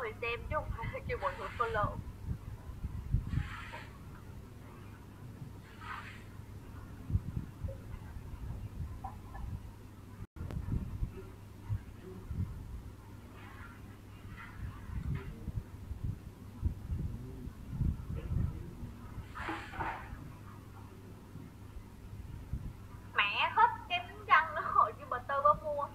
thì xem chứ không phải kêu mọi người follow. Mẹ hết kem đánh răng nữa rồi chứ bà Tư có mua.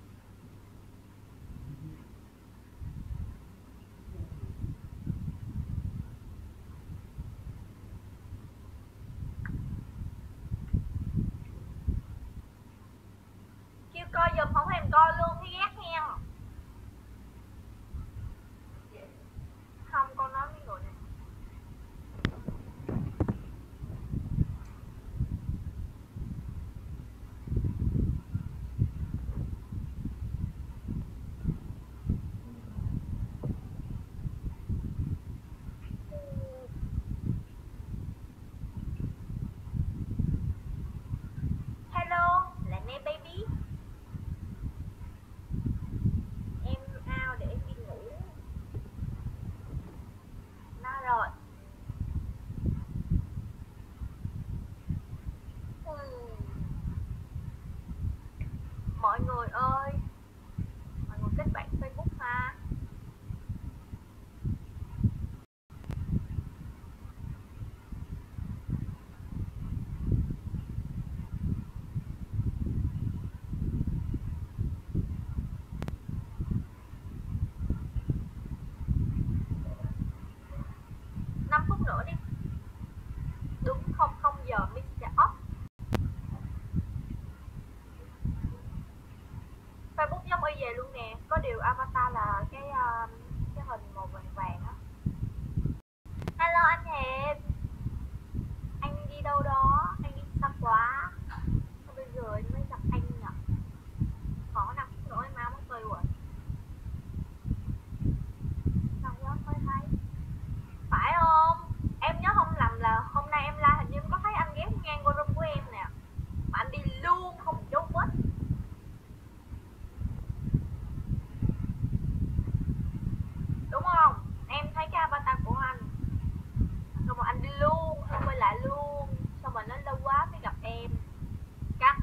Kêu coi giùm không thèm coi luôn, thấy ghét nghe. Không, con nói với người này. Hello, là Nè baby. Em out để em đi ngủ. Nó rồi. Mọi người ơi, mọi người kết bạn Facebook ha. Năm phút nữa đi. Đúng 00 giờ mình sẽ off. Facebook giống y về luôn nè, có điều avatar là cái hình màu vàng vàng á. Hello anh Hiệp, anh đi đâu đó, anh đi xa quá. Bây giờ anh mới gặp anh nhỉ? Khoảng 5 phút nữa em mau mất tươi rồi. Sao quá mới thấy. Phải không? Em nhớ không lầm là hôm nay em live hình như em có thấy anh ghé ngang qua room của em nè. Mà anh đi luôn không dấu vết. Đúng không? Em thấy cái avatar của anh. Xong rồi anh đi luôn, xong quay lại luôn. Xong rồi nó lâu quá mới gặp em. Cắt.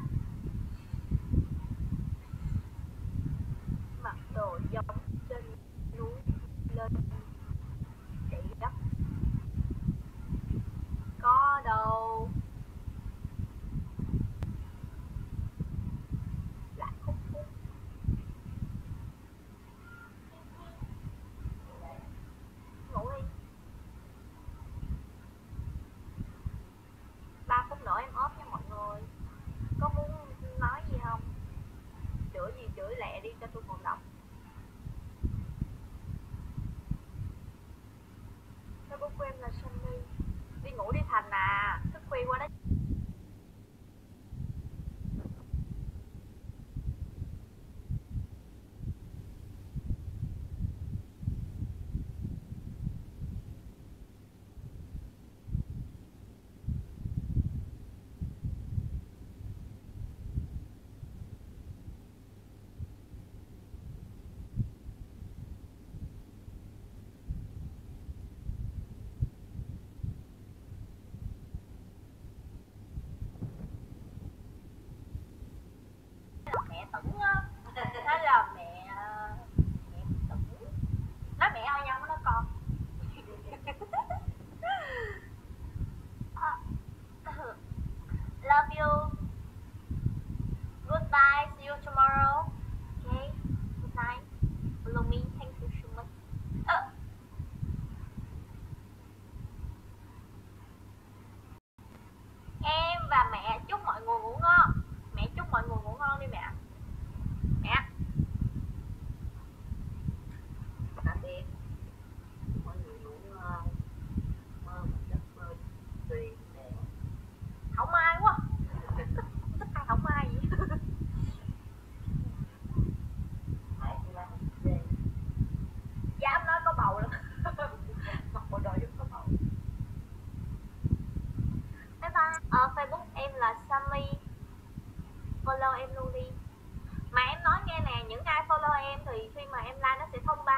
Mặc đồ giống trên núi lên chạy gấp. Có đâu. Lại khúc khúc. Ngủ đi. 3 phút nữa em off nha mọi người. Có muốn nói gì không? Chửi gì chửi lẹ đi cho tôi còn đọc. Facebook của em là Sunny. Đi ngủ đi Thành à, thức khuya quá đấy. Mẹ Tửng á, nó là mẹ Tửng. Nói mẹ ơi nhau nó con. Love you. Goodbye, see you tomorrow. Okay, good night. Follow me, thank you so much. Em và mẹ chúc mọi người ngủ ngon. Mẹ chúc mọi người ngủ ngon đi mẹ. Mẹ. Tạm biệt. Mọi người ngủ ngon. Mơ một giấc mơ tươi đẹp. Không ai quá. Thích ăn không ai vậy. Dám nói có bầu lắm. Mặc bộ đồ giống có bầu. Bye bye. Facebook em là Sammy. Follow em luôn đi. Mà em nói nghe nè, những ai follow em thì khi mà em like nó sẽ thông báo